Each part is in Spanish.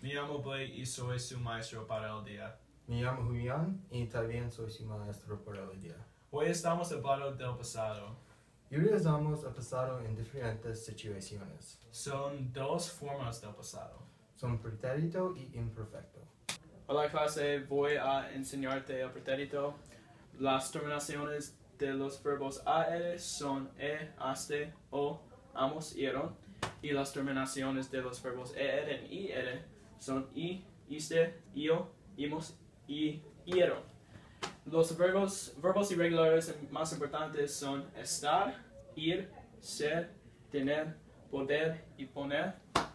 Me llamo Blake y soy su maestro para el día. Me llamo Julián y también soy su maestro por el día. Hoy estamos hablando del pasado. Utilizamos el pasado en diferentes situaciones. Son dos formas del pasado. Son pretérito y imperfecto. Hola clase, voy a enseñarte el pretérito. Las terminaciones de los verbos AR son aste, o, amos, ieron. Y las terminaciones de los verbos ER en IR son iste, io, imos y ieron. Los verbos irregulares más importantes son estar, ir, ser, tener, poder y poner.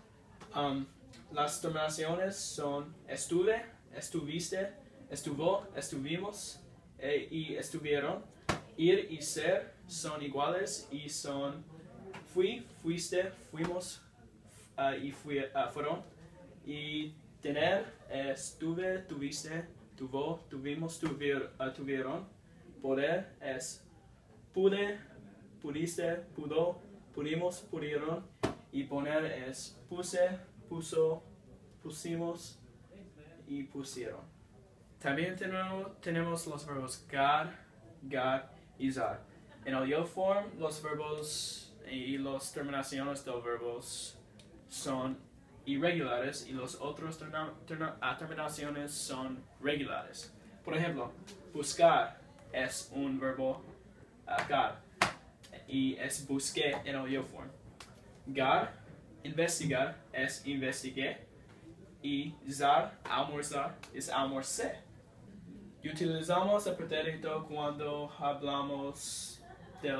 Las terminaciones son estuve, estuviste, estuvo, estuvimos y estuvieron. Ir y ser son iguales y son fui, fuiste, fuimos y fueron. Y tener es tuve, tuviste, tuvo, tuvimos, tuvieron. Poder es pude, pudiste, pudo, pudimos, pudieron. Y poner es puse, puso, pusimos y pusieron. También tenemos los verbos gar y zar. En el yo form, los verbos y las terminaciones de verbos son irregulares y los otros terminaciones son regulares. Por ejemplo, buscar es un verbo gar y es busqué en el yo form. Gar, investigar es investigué y zar, almorzar, es almorcé. Y utilizamos el pretérito cuando hablamos del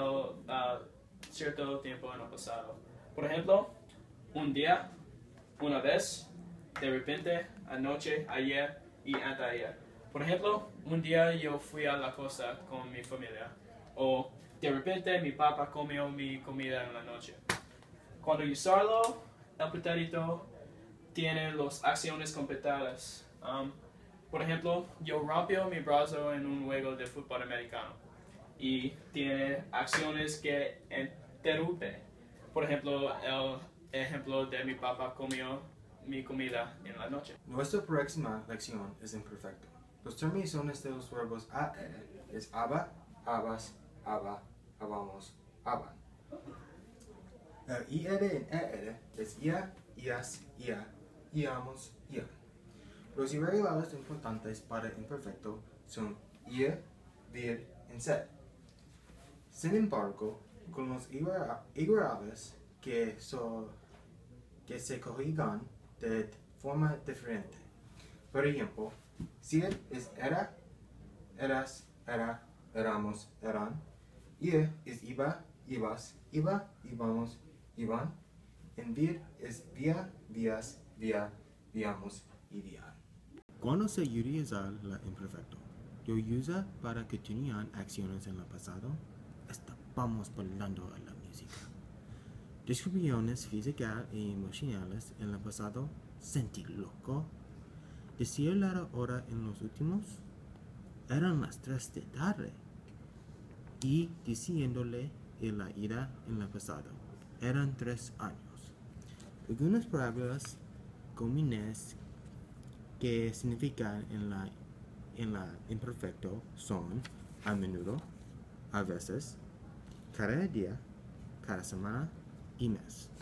cierto tiempo en el pasado. Por ejemplo, un día, una vez, de repente, anoche, ayer y anteayer. Por ejemplo, un día yo fui a la costa con mi familia. O de repente mi papá comió mi comida en la noche. Cuando usarlo, el pretérito tiene las acciones completadas. Por ejemplo, yo rompí mi brazo en un juego de fútbol americano y tiene acciones que interrumpe. Por ejemplo, el ejemplo de mi papá comió mi comida en la noche. Nuestra próxima lección es imperfecto. Las terminaciones de los verbos AR es aba, abas, aba, abamos, aban. El IR en ER es ia, ias, ia, iamos, ian. Los irregulares importantes para imperfecto son ir, vir y ser. Sin embargo, con los irregulares que se conjugan de forma diferente. Por ejemplo, ser es era, eras, era, éramos, eran. Ir es iba, ibas, iba, íbamos, iban. En vir es vía, vías, vía, víamos y vían. Cuando se utiliza el imperfecto, lo usa para continuar acciones en el pasado. Estamos hablando de la música. Descripciones físicas y emocionales en el pasado, sentir loco. Decir la hora en los últimos, eran las 3 de tarde. Y diciéndole la ira en el pasado, eran 3 años. Algunas palabras comunes que significan en la imperfecto son a menudo, a veces, cada día, cada semana y mes.